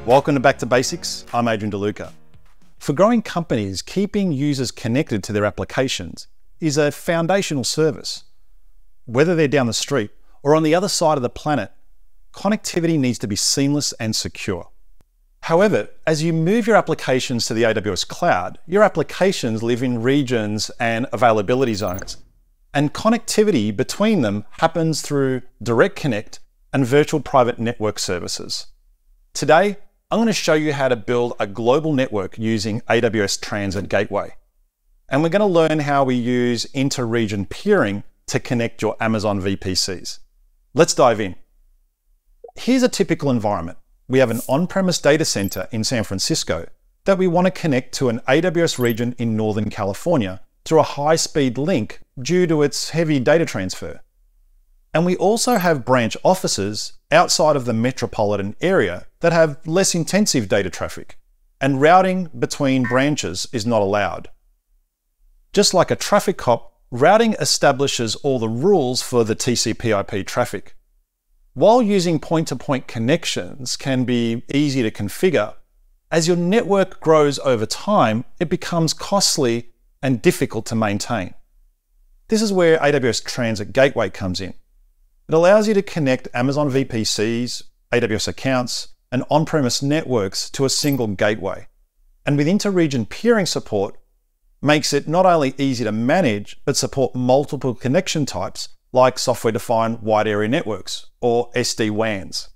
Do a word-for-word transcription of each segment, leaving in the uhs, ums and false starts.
Welcome to Back to Basics. I'm Adrian DeLuca. For growing companies, keeping users connected to their applications is a foundational service. Whether they're down the street or on the other side of the planet, connectivity needs to be seamless and secure. However, as you move your applications to the A W S cloud, your applications live in regions and availability zones, and connectivity between them happens through Direct Connect and virtual private network services. Today, I'm going to show you how to build a global network using A W S Transit Gateway. And we're going to learn how we use inter-region peering to connect your Amazon V P Cs. Let's dive in. Here's a typical environment. We have an on-premise data center in San Francisco that we want to connect to an A W S region in Northern California through a high-speed link due to its heavy data transfer. And we also have branch offices outside of the metropolitan area that have less intensive data traffic, and routing between branches is not allowed. Just like a traffic cop, routing establishes all the rules for the T C P I P traffic. While using point-to-point connections can be easy to configure, as your network grows over time, it becomes costly and difficult to maintain. This is where A W S Transit Gateway comes in. It allows you to connect Amazon V P Cs, A W S accounts, and on-premise networks to a single gateway. And with inter-region peering support, makes it not only easy to manage, but support multiple connection types like software-defined wide area networks, or S D WANs.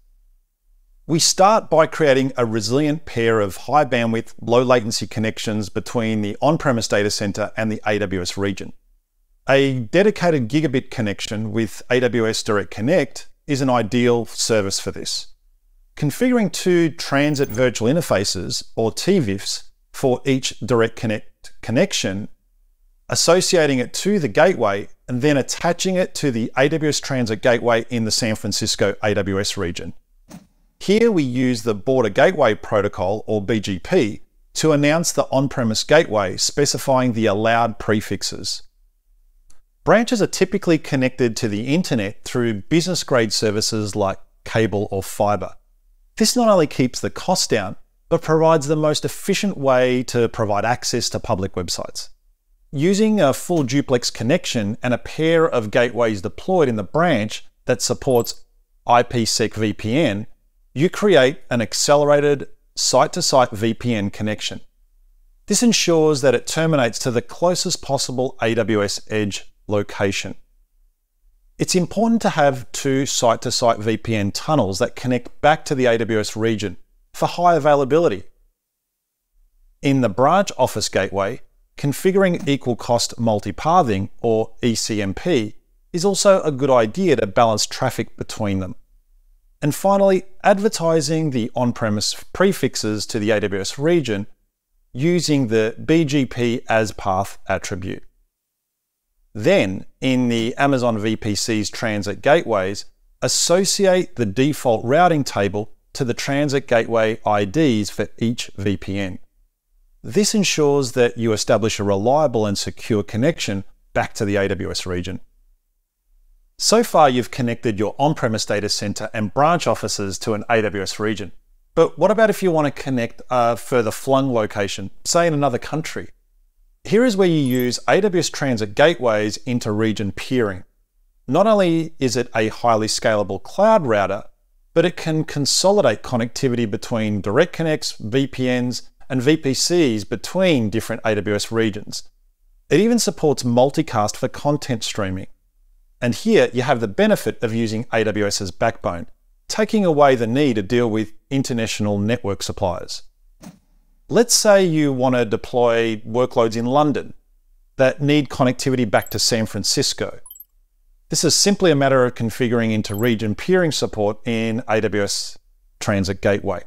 We start by creating a resilient pair of high bandwidth, low latency connections between the on-premise data center and the A W S region. A dedicated gigabit connection with A W S Direct Connect is an ideal service for this. Configuring two transit virtual interfaces, or T V I Fs, for each Direct Connect connection, associating it to the gateway, and then attaching it to the A W S Transit Gateway in the San Francisco A W S region. Here we use the Border Gateway Protocol, or B G P, to announce the on-premise gateway, specifying the allowed prefixes. Branches are typically connected to the internet through business-grade services like cable or fiber. This not only keeps the cost down, but provides the most efficient way to provide access to public websites. Using a full duplex connection and a pair of gateways deployed in the branch that supports I P sec V P N, you create an accelerated site-to-site V P N connection. This ensures that it terminates to the closest possible A W S edge location. It's important to have two site-to-site V P N tunnels that connect back to the A W S region for high availability. In the branch office gateway, configuring equal cost multipathing, or E C M P, is also a good idea to balance traffic between them. And finally, advertising the on-premise prefixes to the A W S region using the B G P as path attribute. Then, in the Amazon V P C's transit gateways, associate the default routing table to the transit gateway I Ds for each V P N. This ensures that you establish a reliable and secure connection back to the A W S region. So far, you've connected your on-premise data center and branch offices to an A W S region. But what about if you want to connect a further flung location, say in another country? Here is where you use A W S Transit Gateway's inter-region peering. Not only is it a highly scalable cloud router, but it can consolidate connectivity between Direct Connects, V P Ns, and V P Cs between different A W S regions. It even supports multicast for content streaming. And here you have the benefit of using A W S's backbone, taking away the need to deal with international network suppliers. Let's say you want to deploy workloads in London that need connectivity back to San Francisco. This is simply a matter of configuring inter-region peering support in A W S Transit Gateway.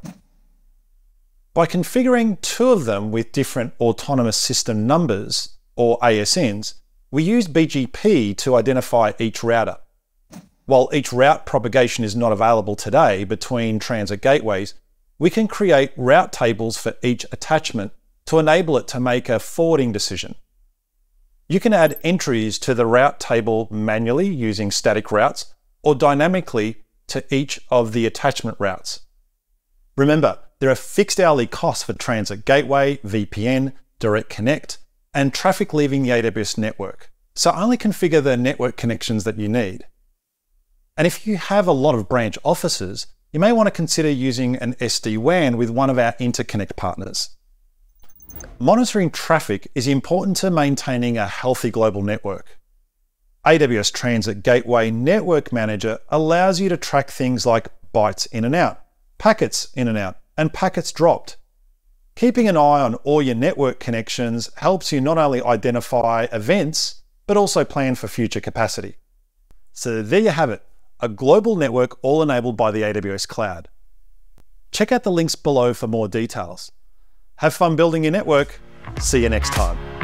By configuring two of them with different autonomous system numbers, or A S Ns, we use B G P to identify each router. While each route propagation is not available today between transit gateways, we can create route tables for each attachment to enable it to make a forwarding decision. You can add entries to the route table manually using static routes or dynamically to each of the attachment routes. Remember, there are fixed hourly costs for Transit Gateway, V P N, Direct Connect, and traffic leaving the A W S network. So only configure the network connections that you need. And if you have a lot of branch offices, you may want to consider using an S D WAN with one of our interconnect partners. Monitoring traffic is important to maintaining a healthy global network. A W S Transit Gateway Network Manager allows you to track things like bytes in and out, packets in and out, and packets dropped. Keeping an eye on all your network connections helps you not only identify events, but also plan for future capacity. So there you have it, a global network all enabled by the A W S cloud. Check out the links below for more details. Have fun building your network. See you next time.